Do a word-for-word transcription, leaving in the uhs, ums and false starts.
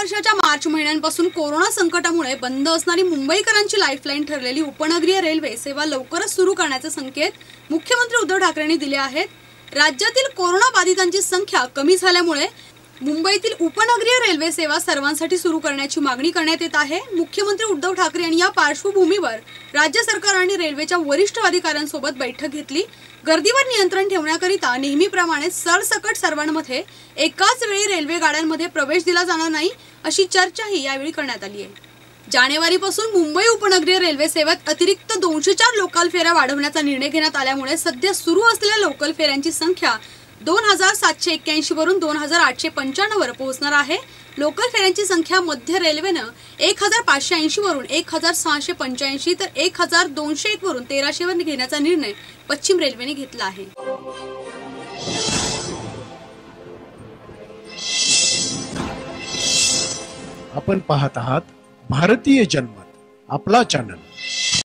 वर्षाच्या मार्च महिन्यापासून कोरोना संकटामुळे बंद असणारी मुंबईकरांची लाईफलाईन ठरलेली उपनगरीय रेल्वे सेवा लवकरच सुरू करण्याचे संकेत मुख्यमंत्री उद्धव ठाकरेंनी दिले आहेत। राज्यातील कोरोना बाधितांची संख्या कमी झाल्यामुळे मुंबईतील उपनगरीय रेल्वे सेवा सर्वांसाठी सुरू करण्याची मागणी करण्यात येत आहे। मुख्यमंत्री उद्धव ठाकरे यांनी या पार्श्वभूमीवर राज्य सरकार आणि रेल्वेच्या वरिष्ठ अधिकाऱ्यांसोबत बैठक घेतली। गर्दीवर नियंत्रण ठेवण्याकरिता नेहमीप्रमाणे सरसकट सर्वांमध्ये एकाच वेळी रेल्वे गाड्यांमध्ये प्रवेश दिला जाणार नाही अशी चर्चाही यावेळी करण्यात आली आहे। जानेवारीपासून मुंबई उपनगरीय रेल्वे सेवेत अतिरिक्त दोनशे चार लोकल फेऱ्या वाढवण्याचा निर्णय घेण्यात आल्यामुळे सध्या सुरू असलेल्या लोकल फेऱ्यांची संख्या दोन हजार सातशे एक्क्याऐंशी वरून दोन हजार आठशे पंच्याण्णव वर पोहोचणार आहे। लोकल फेऱ्यांची संख्या मध्य रेल्वेनं एक हजार पाचशे ऐंशी वरून एक हजार सहाशे पंच्याऐंशी तर एक हजार दोनशे एक वरून तेराशे वर घेण्याचा निर्णय पश्चिम रेल्वेने घेतला आहे। आपण पाहत आहात भारतीय जनमत, आपला चॅनल।